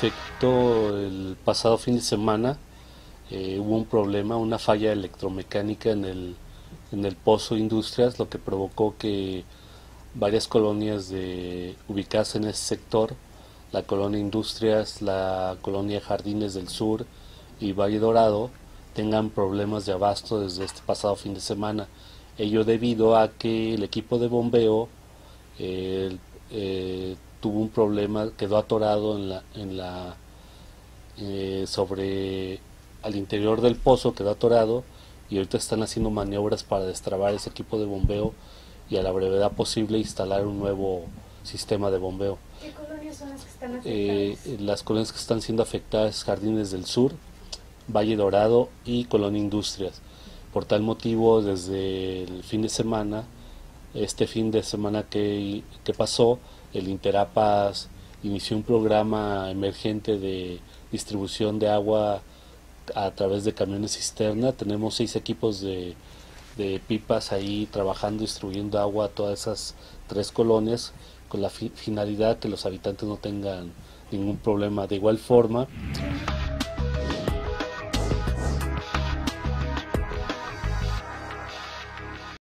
efecto, el pasado fin de semana hubo un problema, una falla electromecánica en el pozo Industrias, lo que provocó que varias colonias ubicadas en ese sector, la colonia Industrias, la colonia Jardines del Sur y Valle Dorado, tengan problemas de abasto desde este pasado fin de semana. Ello debido a que el equipo de bombeo eh, tuvo un problema, quedó atorado sobre al interior del pozo, quedó atorado y ahorita están haciendo maniobras para destrabar ese equipo de bombeo y a la brevedad posible instalar un nuevo sistema de bombeo. ¿Qué colonias son las que están afectadas? Las colonias que están siendo afectadas, Jardines del Sur, Valle Dorado y Colonia Industrias. Por tal motivo, desde el fin de semana, este fin de semana que pasó, el Interapas inició un programa emergente de distribución de agua a través de camiones cisterna. Tenemos 6 equipos de pipas ahí trabajando, distribuyendo agua a todas esas 3 colonias con la finalidad que los habitantes no tengan ningún problema. De igual forma,